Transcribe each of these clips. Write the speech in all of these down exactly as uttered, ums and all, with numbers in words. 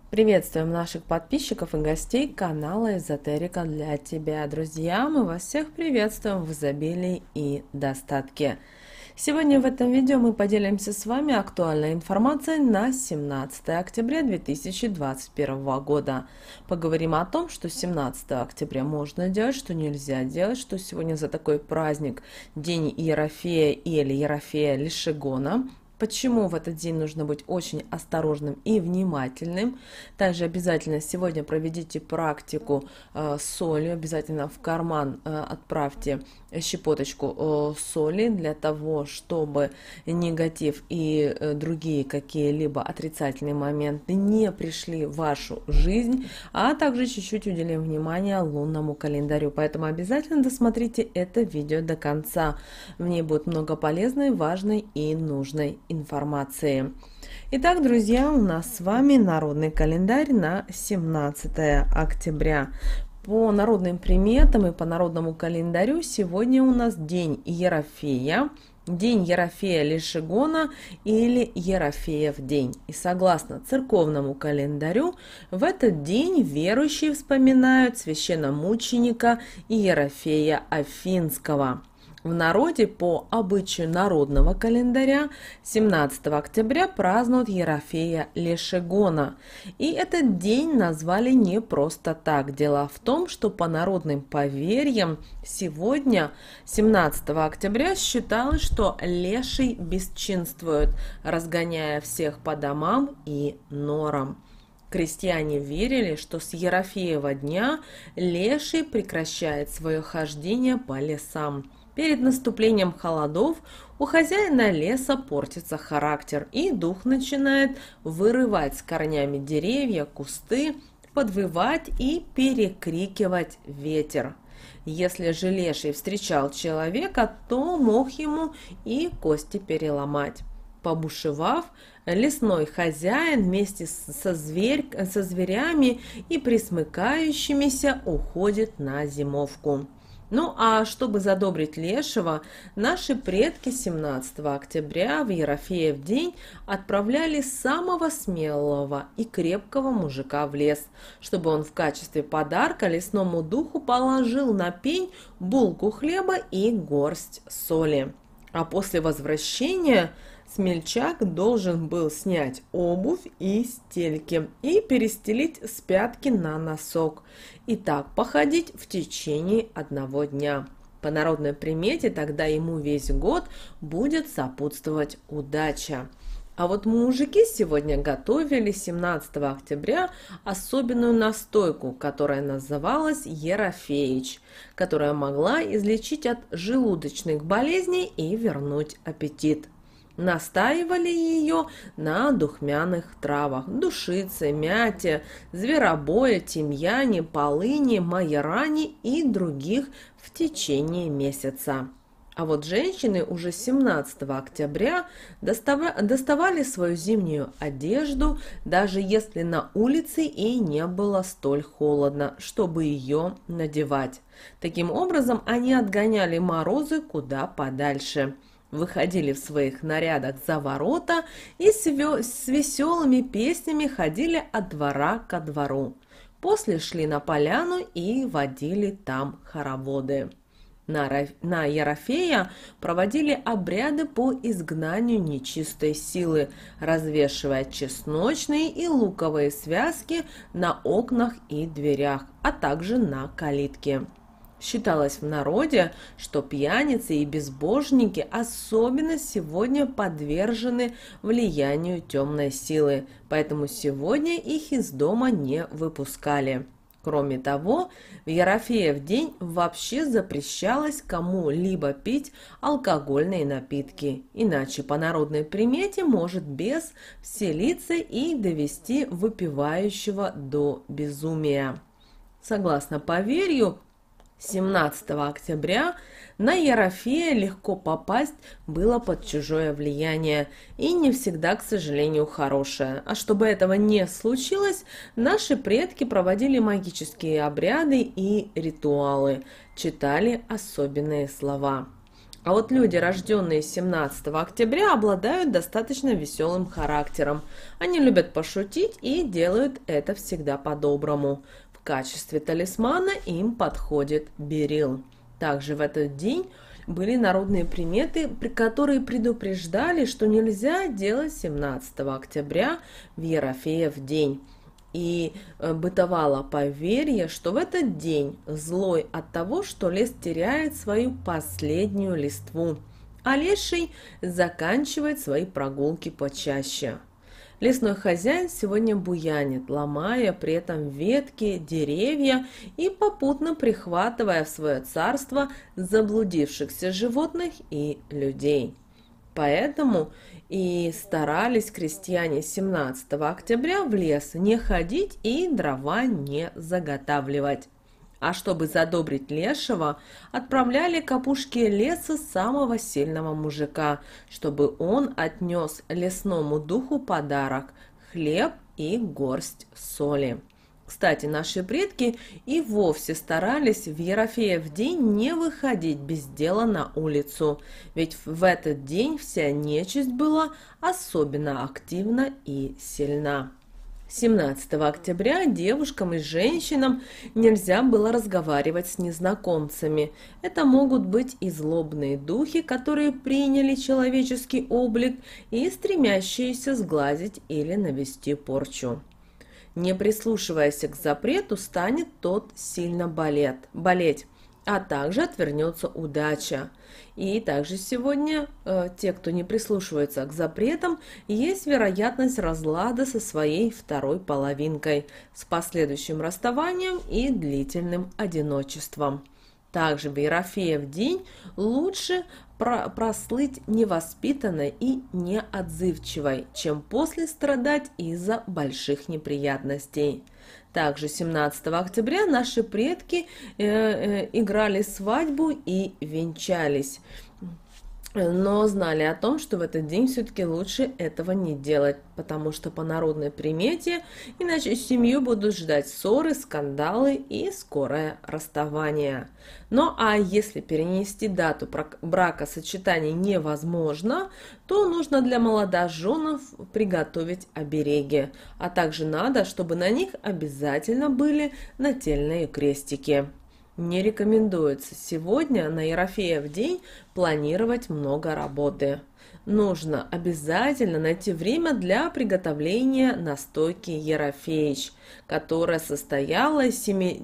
Приветствуем наших подписчиков и гостей канала Эзотерика для тебя. Друзья, мы вас всех приветствуем в изобилии и достатке. Сегодня в этом видео мы поделимся с вами актуальной информацией на семнадцатое октября две тысячи двадцать первого года. Поговорим о том, что семнадцатого октября можно делать, что нельзя делать, что сегодня за такой праздник День Ерофея или Ерофея Лишигона. Почему в этот день нужно быть очень осторожным и внимательным. Также обязательно сегодня проведите практику э, с солью. Обязательно в карман э, отправьте щепоточку э, соли для того, чтобы негатив и э, другие какие-либо отрицательные моменты не пришли в вашу жизнь. А также чуть-чуть уделим внимание лунному календарю. Поэтому обязательно досмотрите это видео до конца. В ней будет много полезной, важной и нужной информации. Итак, друзья, у нас с вами народный календарь на семнадцатое октября. По народным приметам и по народному календарю сегодня у нас день Ерофея, день Ерофея Лишигона или Ерофеев день. И согласно церковному календарю, в этот день верующие вспоминают священномученика Ерофея Афинского. В народе по обычаю народного календаря семнадцатого октября празднуют Ерофея Лишигона. И этот день назвали не просто так. Дело в том, что по народным поверьям сегодня, семнадцатого октября, считалось, что леший бесчинствует, разгоняя всех по домам и норам. Крестьяне верили, что с Ерофеева дня леший прекращает свое хождение по лесам. Перед наступлением холодов у хозяина леса портится характер, и дух начинает вырывать с корнями деревья, кусты, подвывать и перекрикивать ветер. Если же леший встречал человека, то мог ему и кости переломать. Побушевав, лесной хозяин вместе со, зверь, со зверями и присмыкающимися уходит на зимовку. Ну а чтобы задобрить лешего, наши предки семнадцатого октября в Ерофеев день отправляли самого смелого и крепкого мужика в лес, чтобы он в качестве подарка лесному духу положил на пень булку хлеба и горсть соли. А после возвращения смельчак должен был снять обувь и стельки и перестелить с пятки на носок. И так походить в течение одного дня. По народной примете тогда ему весь год будет сопутствовать удача. А вот мужики сегодня готовили семнадцатого октября особенную настойку, которая называлась Ерофеич, которая могла излечить от желудочных болезней и вернуть аппетит. Настаивали ее на духмяных травах – душице, мяте, зверобое, тимьяне, полыни, майоране и других в течение месяца. А вот женщины уже семнадцатого октября доставали свою зимнюю одежду, даже если на улице и не было столь холодно, чтобы ее надевать. Таким образом, они отгоняли морозы куда подальше. Выходили в своих нарядах за ворота и с веселыми песнями ходили от двора ко двору. После шли на поляну и водили там хороводы. На, на Ерофея проводили обряды по изгнанию нечистой силы, развешивая чесночные и луковые связки на окнах и дверях, а также на калитке. Считалось в народе, что пьяницы и безбожники особенно сегодня подвержены влиянию темной силы, поэтому сегодня их из дома не выпускали. Кроме того, в Ерофеев день вообще запрещалось кому-либо пить алкогольные напитки, иначе по народной примете может бес вселиться и довести выпивающего до безумия. Согласно поверью, семнадцатого октября на Ерофея легко попасть было под чужое влияние, и не всегда, к сожалению, хорошее. А чтобы этого не случилось, наши предки проводили магические обряды и ритуалы, читали особенные слова. А вот люди, рожденные семнадцатого октября, обладают достаточно веселым характером. Они любят пошутить и делают это всегда по-доброму. В качестве талисмана им подходит берил. Также в этот день были народные приметы, которые предупреждали, что нельзя делать семнадцатого октября в Ерофеев день. И бытовало поверье, что в этот день злой от того, что лес теряет свою последнюю листву, а леший заканчивает свои прогулки почаще. Лесной хозяин сегодня буянит, ломая при этом ветки, деревья и попутно прихватывая в свое царство заблудившихся животных и людей. Поэтому и старались крестьяне семнадцатого октября в лес не ходить и дрова не заготавливать. А чтобы задобрить лешего, отправляли к опушке леса самого сильного мужика, чтобы он отнес лесному духу подарок – хлеб и горсть соли. Кстати, наши предки и вовсе старались в Ерофеев день не выходить без дела на улицу, ведь в этот день вся нечисть была особенно активна и сильна. семнадцатого октября девушкам и женщинам нельзя было разговаривать с незнакомцами. Это могут быть и злобные духи, которые приняли человеческий облик и стремящиеся сглазить или навести порчу. Не прислушиваясь к запрету, станет тот сильно болеть, болеть, а также отвернется удача. И также сегодня э, те, кто не прислушивается к запретам, есть вероятность разлада со своей второй половинкой, с последующим расставанием и длительным одиночеством. Также в Ерофеев день лучше про прослыть невоспитанной и неотзывчивой, чем после страдать из-за больших неприятностей. Также семнадцатого октября наши предки э, э, играли свадьбу и венчались, но знали о том, что в этот день все-таки лучше этого не делать, потому что по народной примете, иначе семью будут ждать ссоры, скандалы и скорое расставание. Ну а если перенести дату бракосочетания невозможно, то нужно для молодоженов приготовить обереги, а также надо, чтобы на них обязательно были нательные крестики. Не рекомендуется сегодня на Ерофеев день планировать много работы. Нужно обязательно найти время для приготовления настойки Ерофеич, которая состояла из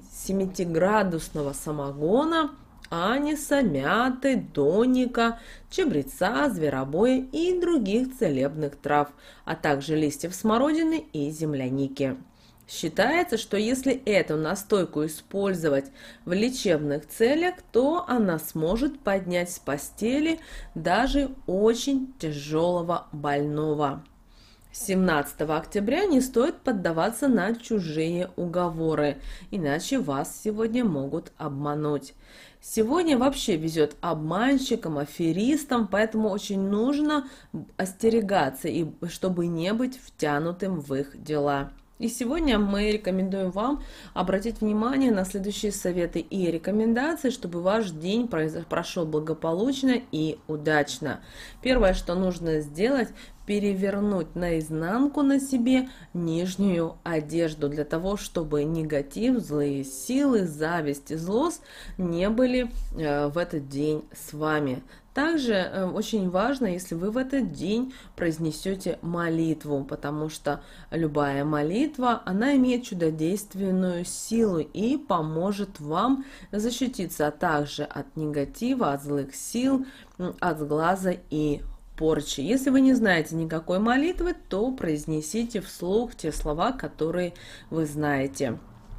семидесятиградусного самогона, аниса, мяты, доника, чабреца, зверобоя и других целебных трав, а также листьев смородины и земляники. Считается, что если эту настойку использовать в лечебных целях, то она сможет поднять с постели даже очень тяжелого больного. семнадцатого октября не стоит поддаваться на чужие уговоры, иначе вас сегодня могут обмануть. Сегодня вообще везет обманщикам, аферистам, поэтому очень нужно остерегаться, и чтобы не быть втянутым в их дела. И сегодня мы рекомендуем вам обратить внимание на следующие советы и рекомендации, чтобы ваш день прошел благополучно и удачно. Первое, что нужно сделать, перевернуть наизнанку на себе нижнюю одежду, для того, чтобы негатив, злые силы, зависть и злость не были э, в этот день с вами. Также э, очень важно, если вы в этот день произнесете молитву, потому что любая молитва, она имеет чудодейственную силу и поможет вам защититься также от негатива, от злых сил, от сглаза и порчи. Если вы не знаете никакой молитвы, то произнесите вслух те слова, которые вы знаете.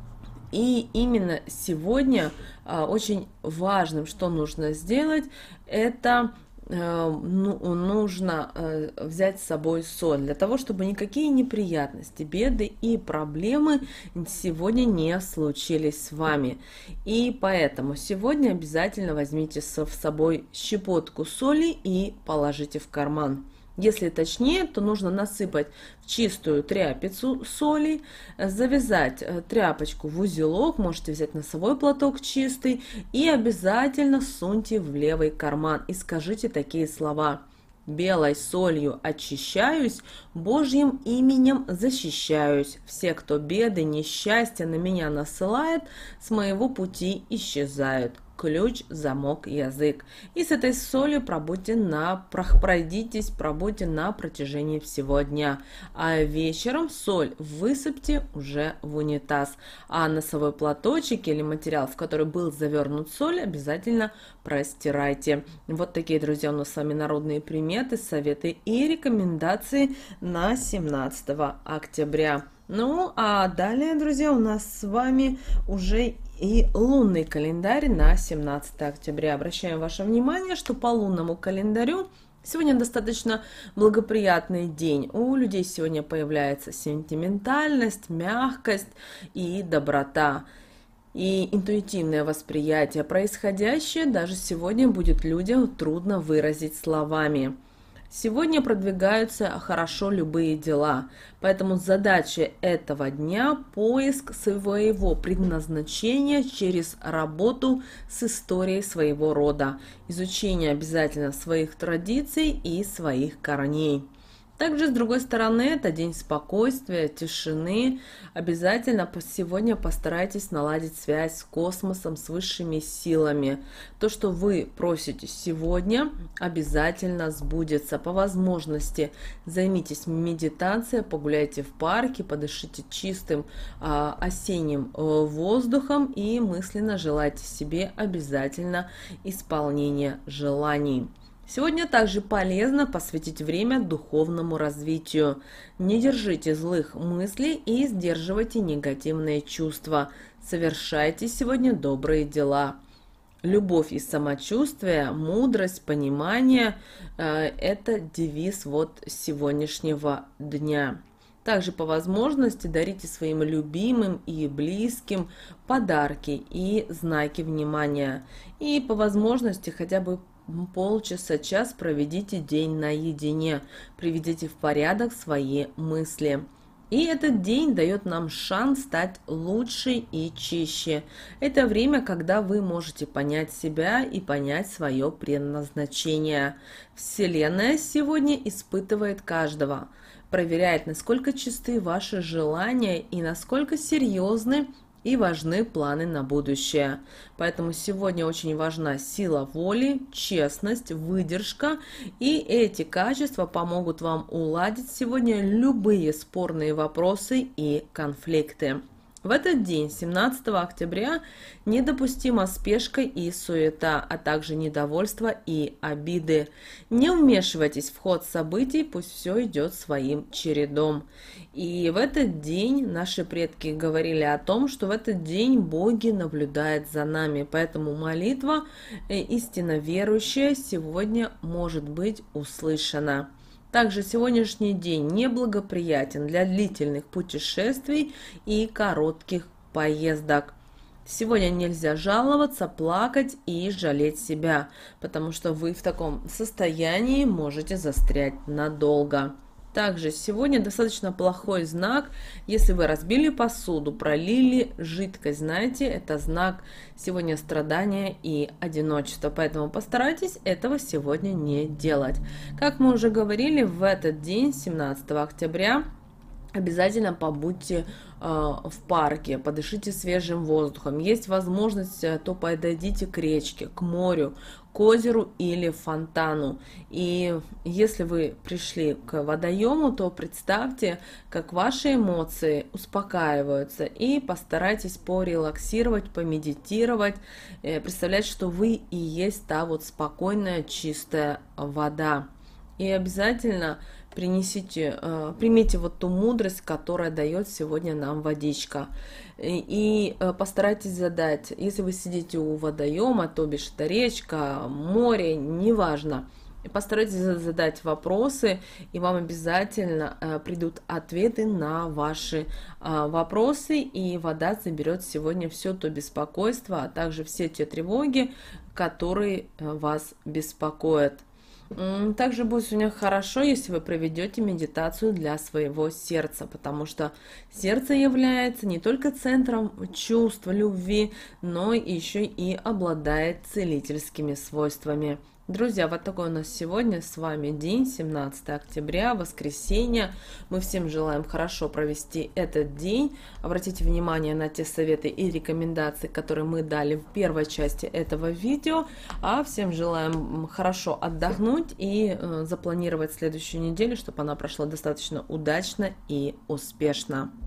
И именно сегодня а, очень важным, что нужно сделать, это а, ну, нужно а, взять с собой соль, для того, чтобы никакие неприятности, беды и проблемы сегодня не случились с вами. И поэтому сегодня обязательно возьмите с собой щепотку соли и положите в карман. Если точнее, то нужно насыпать в чистую тряпицу соли, завязать тряпочку в узелок, можете взять носовой платок чистый и обязательно суньте в левый карман и скажите такие слова: «Белой солью очищаюсь, Божьим именем защищаюсь. Все, кто беды, несчастья на меня насылает, с моего пути исчезают. Ключ, замок, язык». И с этой солью пробудьте на, пройдитесь, пробудьте на протяжении всего дня. А вечером соль высыпьте уже в унитаз. А носовой платочек или материал, в который был завернут соль, обязательно простирайте. Вот такие, друзья, у нас с вами народные приметы, советы и рекомендации на семнадцатое октября. Ну, а далее, друзья, у нас с вами уже и лунный календарь на семнадцатое октября. Обращаем ваше внимание, что по лунному календарю сегодня достаточно благоприятный день. У людей сегодня появляется сентиментальность, мягкость и доброта. И интуитивное восприятие происходящее даже сегодня будет людям трудно выразить словами. Сегодня продвигаются хорошо любые дела, поэтому задача этого дня – поиск своего предназначения через работу с историей своего рода, изучение обязательно своих традиций и своих корней. Также, с другой стороны, это день спокойствия, тишины. Обязательно сегодня постарайтесь наладить связь с космосом, с высшими силами. То, что вы просите сегодня, обязательно сбудется. По возможности займитесь медитацией, погуляйте в парке, подышите чистым а, осенним а, воздухом и мысленно желайте себе обязательно исполнения желаний. Сегодня также полезно посвятить время духовному развитию. Не держите злых мыслей и сдерживайте негативные чувства. Совершайте сегодня добрые дела. Любовь и самочувствие, мудрость, понимание э, – это девиз вот сегодняшнего дня. Также по возможности дарите своим любимым и близким подарки и знаки внимания. И по возможности хотя бы полчаса, час проведите день наедине, приведите в порядок свои мысли. И этот день дает нам шанс стать лучше и чище. Это время, когда вы можете понять себя и понять свое предназначение. Вселенная сегодня испытывает каждого, проверяет, насколько чисты ваши желания и насколько серьезны и важны планы на будущее. Поэтому сегодня очень важна сила воли, честность, выдержка, и эти качества помогут вам уладить сегодня любые спорные вопросы и конфликты. В этот день, семнадцатое октября, недопустима спешка и суета, а также недовольство и обиды. Не вмешивайтесь в ход событий, пусть все идет своим чередом. И в этот день наши предки говорили о том, что в этот день боги наблюдают за нами, поэтому молитва истинно верующая сегодня может быть услышана. Также сегодняшний день неблагоприятен для длительных путешествий и коротких поездок. Сегодня нельзя жаловаться, плакать и жалеть себя, потому что вы в таком состоянии можете застрять надолго. Также сегодня достаточно плохой знак, если вы разбили посуду, пролили жидкость. Знаете, это знак сегодня страдания и одиночества, поэтому постарайтесь этого сегодня не делать. Как мы уже говорили, в этот день, семнадцатое октября, обязательно побудьте э, в парке, подышите свежим воздухом. Есть возможность, то подойдите к речке, к морю, к озеру или фонтану. И если вы пришли к водоему, то представьте, как ваши эмоции успокаиваются, и постарайтесь порелаксировать, помедитировать, э, представлять, что вы и есть та вот спокойная, чистая вода. И обязательно принесите, э, примите вот ту мудрость, которая дает сегодня нам водичка. И, и э, постарайтесь задать, если вы сидите у водоема, то бишь это речка, море, неважно, постарайтесь задать вопросы, и вам обязательно э, придут ответы на ваши э, вопросы, и вода заберет сегодня все то беспокойство, а также все те тревоги, которые э, вас беспокоят. Также будет сегодня хорошо, если вы проведете медитацию для своего сердца, потому что сердце является не только центром чувств, любви, но еще и обладает целительскими свойствами. Друзья, вот такой у нас сегодня с вами день, семнадцатое октября, воскресенье. Мы всем желаем хорошо провести этот день. Обратите внимание на те советы и рекомендации, которые мы дали в первой части этого видео. А всем желаем хорошо отдохнуть и э, запланировать следующую неделю, чтобы она прошла достаточно удачно и успешно.